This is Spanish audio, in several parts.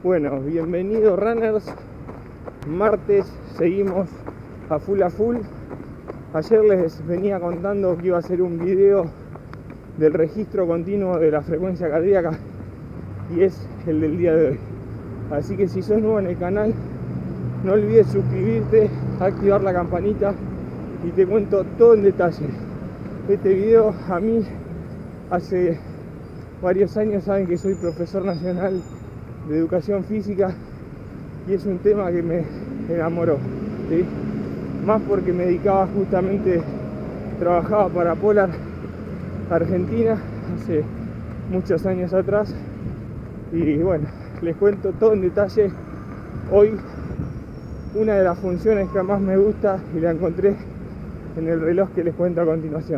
Bueno, bienvenidos runners. Martes, seguimos a full. Ayer les venía contando que iba a hacer un video del registro continuo de la frecuencia cardíaca y es el del día de hoy. Así que si sos nuevo en el canal, no olvides suscribirte, activar la campanita y te cuento todo en detalle. Este video, a mí hace varios años saben que soy profesor nacional de educación física y es un tema que me enamoró, ¿sí? Más porque me dedicaba justamente, trabajaba para Polar Argentina hace muchos años atrás y bueno, les cuento todo en detalle. Hoy una de las funciones que más me gusta y la encontré en el reloj que les cuento a continuación.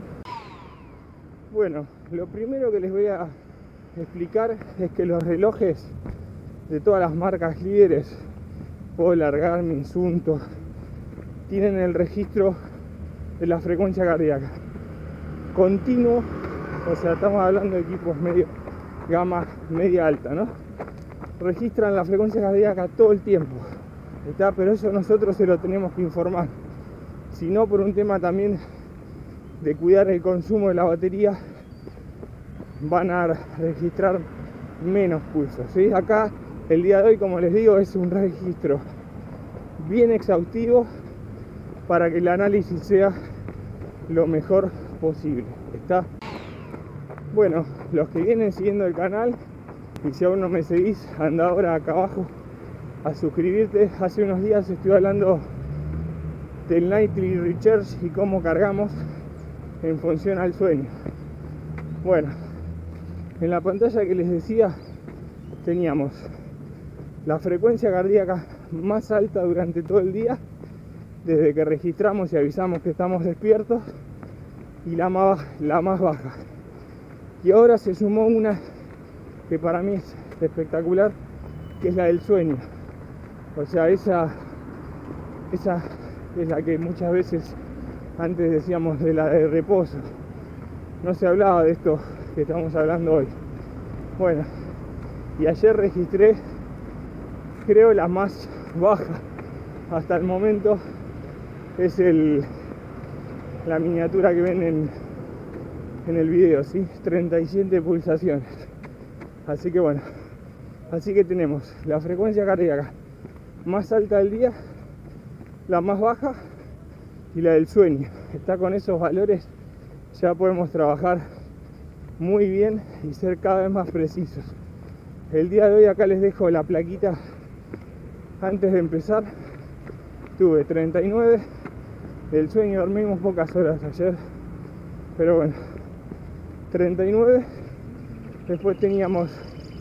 Bueno, lo primero que les voy a explicar es que los relojes de todas las marcas líderes, Polar, Garmin, Suunto, tienen el registro de la frecuencia cardíaca continuo, o sea, estamos hablando de equipos gama media alta, ¿no? Registran la frecuencia cardíaca todo el tiempo, ¿está? Pero eso nosotros se lo tenemos que informar, si no, por un tema también de cuidar el consumo de la batería, van a registrar menos pulsos, ¿sí? Acá el día de hoy, como les digo, es un registro bien exhaustivo para que el análisis sea lo mejor posible, ¿está? Bueno, los que vienen siguiendo el canal, y si aún no me seguís, anda ahora acá abajo a suscribirte. Hace unos días estuve hablando del Nightly Recharge y cómo cargamos en función al sueño. Bueno, en la pantalla que les decía teníamos la frecuencia cardíaca más alta durante todo el día, desde que registramos y avisamos que estamos despiertos, y la más baja. Y ahora se sumó una que para mí es espectacular, que es la del sueño. O sea, esa es la que muchas veces antes decíamos de la de reposo. No se hablaba de esto que estamos hablando hoy. Bueno, y ayer registré, creo, la más baja hasta el momento. Es la miniatura que ven en el video, ¿sí? 37 pulsaciones. Así que bueno, así que tenemos la frecuencia cardíaca más alta del día, la más baja y la del sueño. Está con esos valores, ya podemos trabajar muy bien y ser cada vez más precisos. El día de hoy acá les dejo la plaquita. Antes de empezar tuve 39 del sueño, dormimos pocas horas ayer, pero bueno, 39. Después teníamos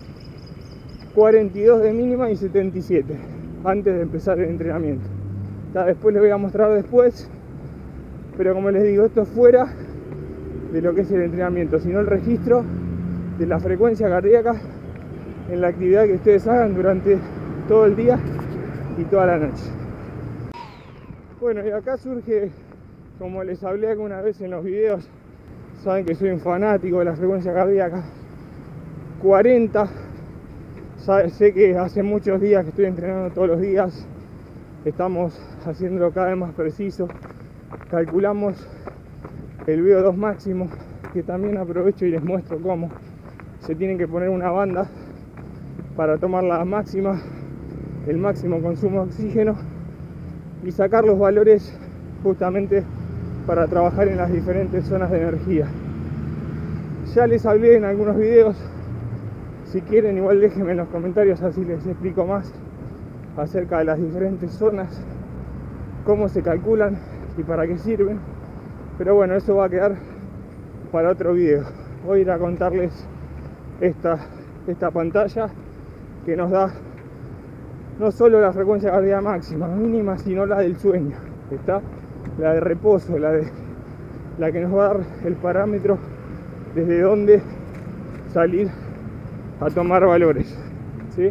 42 de mínima y 77 antes de empezar el entrenamiento. Después les voy a mostrar después, pero como les digo, esto es fuera de lo que es el entrenamiento, sino el registro de la frecuencia cardíaca en la actividad que ustedes hagan durante todo el día y toda la noche. Bueno, y acá surge, como les hablé alguna vez en los videos, saben que soy un fanático de la frecuencia cardíaca 40. Sé que hace muchos días que estoy entrenando todos los días, estamos haciéndolo cada vez más preciso, calculamos el VO2 máximo, que también aprovecho y les muestro cómo se tienen que poner una banda para tomar la máxima, el máximo consumo de oxígeno y sacar los valores justamente para trabajar en las diferentes zonas de energía. Ya les hablé en algunos videos, si quieren igual déjenme en los comentarios, así les explico más acerca de las diferentes zonas, cómo se calculan y para qué sirven. Pero bueno, eso va a quedar para otro video. Voy a ir a contarles esta pantalla que nos da no solo la frecuencia cardíaca máxima, mínima, sino la del sueño. Está la de reposo, la que nos va a dar el parámetro desde donde salir a tomar valores, ¿sí?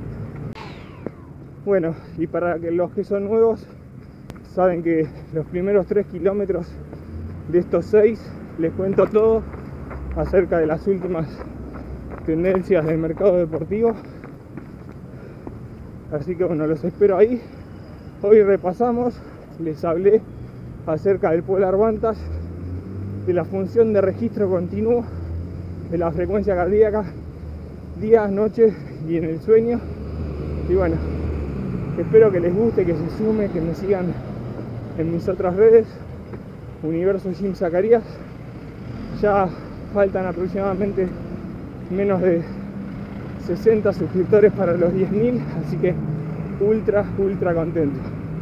Bueno, y para que los que son nuevos, saben que los primeros 3 kilómetros de estos 6 les cuento todo acerca de las últimas tendencias del mercado deportivo Así que bueno, los espero ahí. Hoy repasamos, les hablé acerca del Polar Vantage, de la función de registro continuo de la frecuencia cardíaca, días, noches y en el sueño. Y bueno, espero que les guste, que se sume, que me sigan en mis otras redes, Universo Jim Zacarías. Ya faltan aproximadamente menos de 60 suscriptores para los 10.000, así que ultra contento.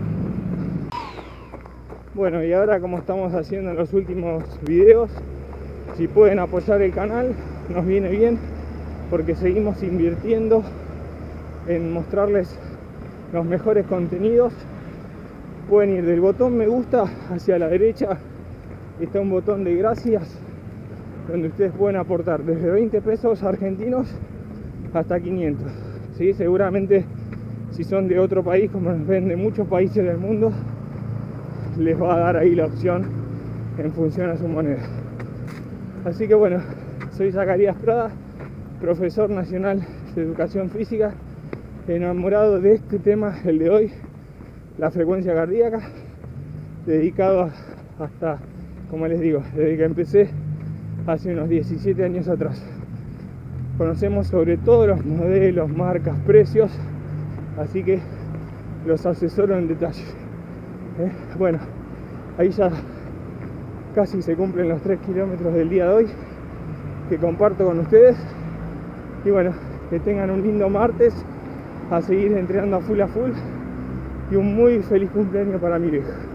Bueno, y ahora, como estamos haciendo en los últimos videos, si pueden apoyar el canal nos viene bien, porque seguimos invirtiendo en mostrarles los mejores contenidos. Pueden ir del botón me gusta hacia la derecha, está un botón de gracias donde ustedes pueden aportar desde 20 pesos argentinos hasta 500, ¿sí? Seguramente si son de otro país, como nos ven de muchos países del mundo, les va a dar ahí la opción en función a su moneda. Así que bueno, soy Zacarías Prada, profesor nacional de educación física, enamorado de este tema, el de hoy, la frecuencia cardíaca, dedicado hasta, como les digo, desde que empecé hace unos 17 años atrás. Conocemos sobre todo los modelos, marcas, precios, así que los asesoro en detalle. Bueno, ahí ya casi se cumplen los 3 kilómetros del día de hoy que comparto con ustedes. Y bueno, que tengan un lindo martes, a seguir entrenando a full y un muy feliz cumpleaños para mi vieja.